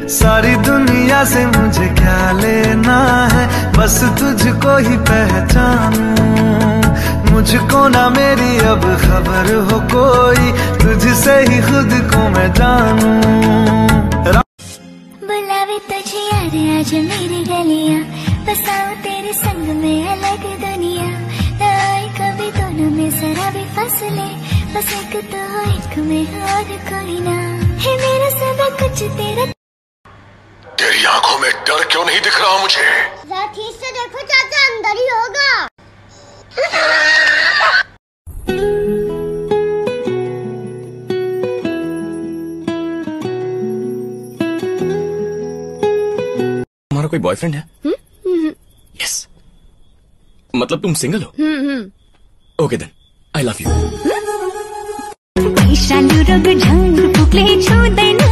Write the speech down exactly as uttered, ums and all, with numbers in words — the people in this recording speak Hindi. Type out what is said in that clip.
सारी दुनिया से मुझे क्या लेना है, बस तुझको ही पहचानूं। मुझको ना मेरी अब खबर हो कोई, तुझसे ही खुद को मैं जानूं। बुलावे तुझे याद आज मेरी गलियां, बसाऊं तेरे संग में अलग दुनिया। न आए कभी दोनों में जरा भी फासले, बस एक तो एक में और कोई ना है मेरा सब कुछ तेरा। तेरी आंखों में डर क्यों नहीं दिख रहा मुझे? जरा ठीक से देखो चाचा, अंदर ही होगा। तुम्हारा कोई बॉयफ्रेंड है? यस, मतलब तुम सिंगल हो? Okay then, I love you.